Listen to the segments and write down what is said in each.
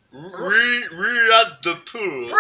We at the pool.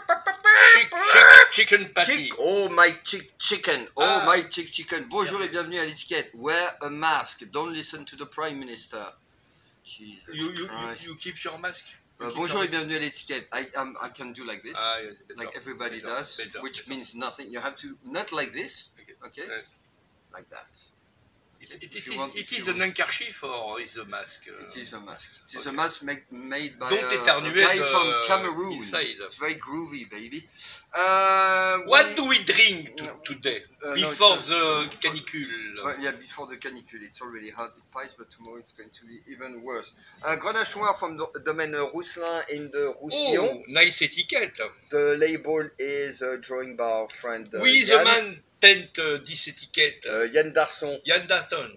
Chicken patty. Oh my chicken. Oh Ah. my chicken. Bonjour et bienvenue à l'étiquette. Wear a mask. Don't listen to the Prime Minister. Jesus Christ. You keep your mask. Bonjour et bienvenue à l'étiquette. I can do like this. Ah, yes, better, like everybody better, does, better, which better. means nothing. You have to, not like this, okay? Like that. It is an handkerchief or is a mask? It is a mask. It is a mask made by Don't a éternuer guy from Cameroon. inside. It's very groovy, baby. What do we drink today? Before the canicule? Yeah, before the canicule. It's already hot with pies, but tomorrow it's going to be even worse. Grenache Noir from the domaine Rousselin in the Roussillon. Oh, nice etiquette. The label is drawing by our friend Oui, the Yann. man tent this etiquette. Yann Darson. Yann Darson.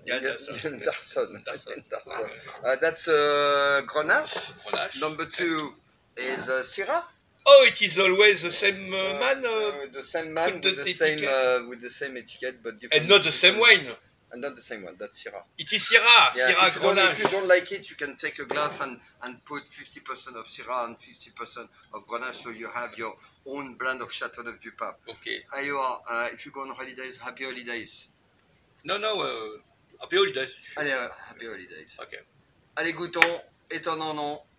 That's Grenache. Number 2 is Syrah. Oh, it is always the same man? The same man with the same etiquette, but different. And not the same wine. And not the same one, that's Syrah. It is Syrah, Yeah, Syrah if Grenache. you don't like it, you can take a glass and put 50% of Syrah and 50% of Grenache, so you have your own blend of Châteauneuf du Pape. Okay. And you are, if you go on holidays, happy holidays. No, happy holidays. Allez, happy holidays. Okay. Allez, goûtons, étonnons-nous.